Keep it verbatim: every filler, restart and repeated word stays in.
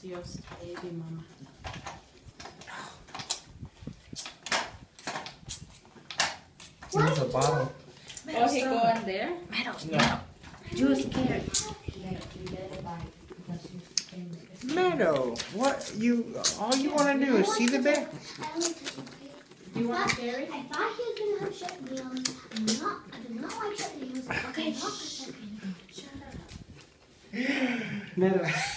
just baby mama. There's a bottle. Oh, he go in there? Meadow, Yeah. juice carrot. Meadow, what you? All you want to do is see the bear. You want to carry? I thought he was going to have shut nails. I'm not, I do not like shut nails. Okay, not shut nails. Meadow.